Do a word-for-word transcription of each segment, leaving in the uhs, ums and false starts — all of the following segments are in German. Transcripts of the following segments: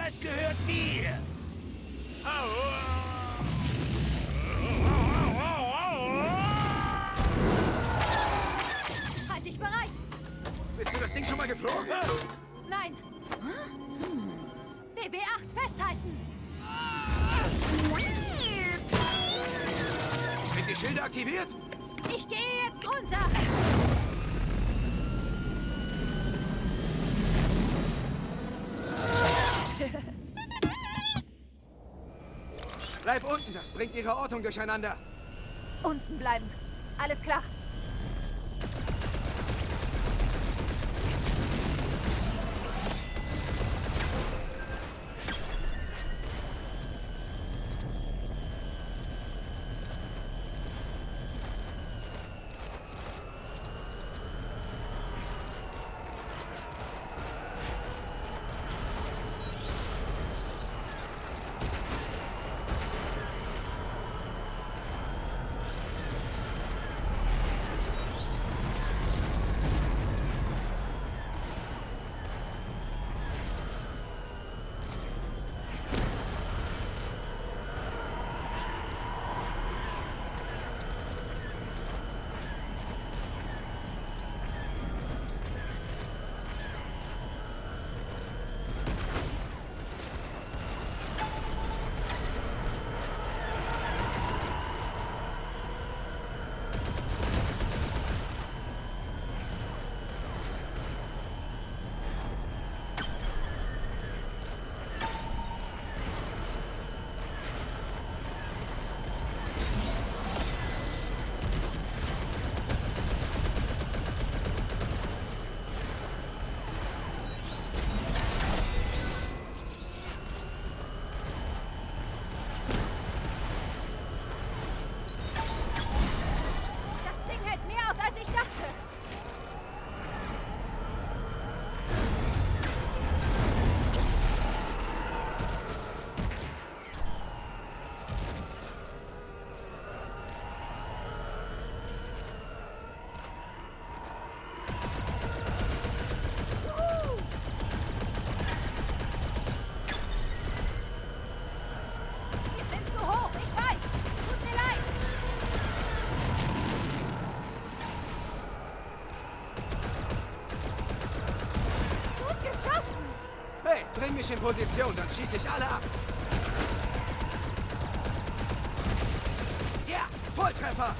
Das gehört mir! Halt dich bereit! Bist du das Ding schon mal geflogen? Nein! B B acht festhalten! Sind die Schilde aktiviert? Ich gehe jetzt runter! Bleib unten, das bringt ihre Ortung durcheinander. Unten bleiben. Alles klar. Bring mich in Position, dann schieße ich alle ab. Ja, Volltreffer!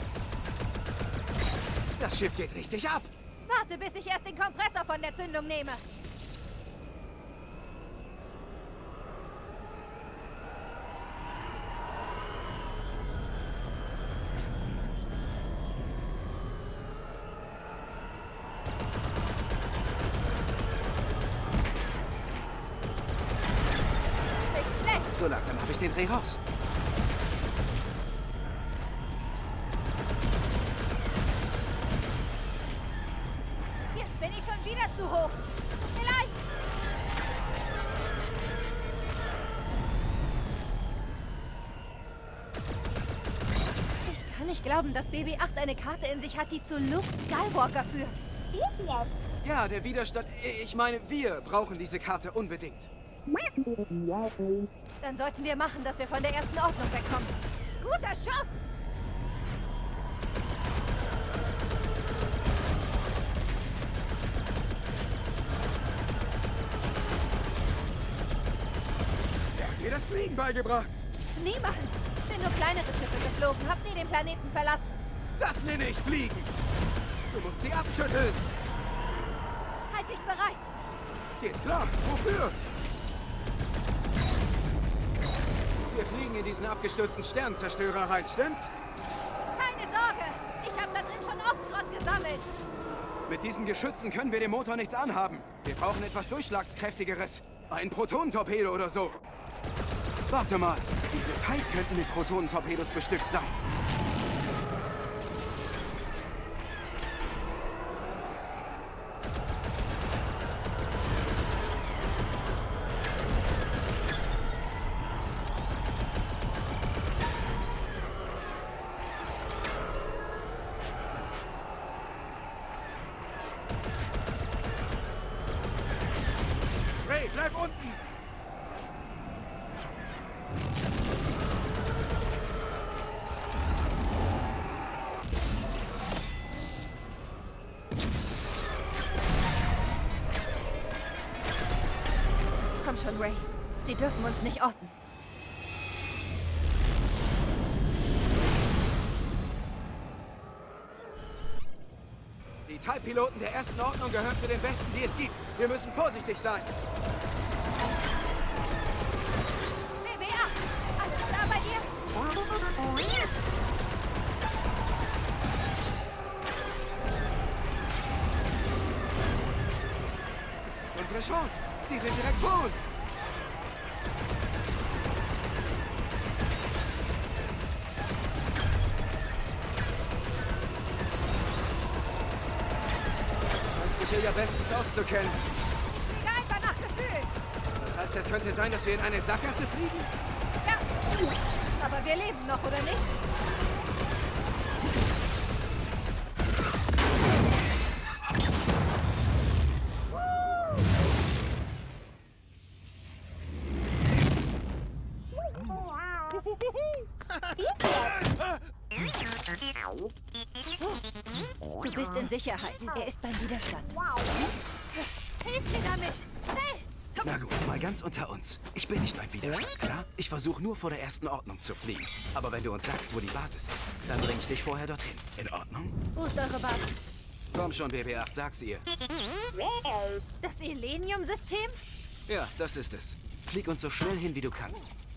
Das Schiff geht richtig ab. Warte, bis ich erst den Kompressor von der Zündung nehme. So langsam habe ich den Dreh raus. Jetzt bin ich schon wieder zu hoch. Tut mir leid. Ich kann nicht glauben, dass B B acht eine Karte in sich hat, die zu Luke Skywalker führt. Ja, der Widerstand... Ich meine, wir brauchen diese Karte unbedingt. Dann sollten wir machen, dass wir von der ersten Ordnung wegkommen. Guter Schuss! Wer hat dir das Fliegen beigebracht? Niemand! Ich bin nur kleinere Schiffe geflogen, hab nie den Planeten verlassen. Das nenne ich Fliegen! Du musst sie abschütteln! Halt dich bereit! Geht klar! Wofür? Wir fliegen in diesen abgestürzten Sternenzerstörer rein, stimmt's? Keine Sorge! Ich habe da drin schon oft Schrott gesammelt. Mit diesen Geschützen können wir dem Motor nichts anhaben. Wir brauchen etwas Durchschlagskräftigeres. Ein Protonentorpedo oder so. Warte mal. Diese Teils könnten mit Protonentorpedos bestückt sein. Ray, bleib unten! schon, Ray. Sie dürfen uns nicht orten. Die Teilpiloten der ersten Ordnung gehören zu den besten, die es gibt. Wir müssen vorsichtig sein. B B acht! Alles klar bei dir? Das ist unsere Chance. Sie sind direkt vor uns. Hier ja bestens auszukennen. Fliege einfach nach Gefühl. Das heißt, es könnte sein, dass wir in eine Sackgasse fliegen? Ja. Aber wir leben noch, oder nicht? Du bist in Sicherheit. Er ist beim Widerstand. Hilf mir damit! Schnell! Na gut, mal ganz unter uns. Ich bin nicht beim Widerstand, klar? Ich versuche nur vor der ersten Ordnung zu fliegen. Aber wenn du uns sagst, wo die Basis ist, dann bring ich dich vorher dorthin. In Ordnung? Wo ist eure Basis? Komm schon, B B acht, sag's ihr. Das Elenium-System? Ja, das ist es. Flieg uns so schnell hin, wie du kannst.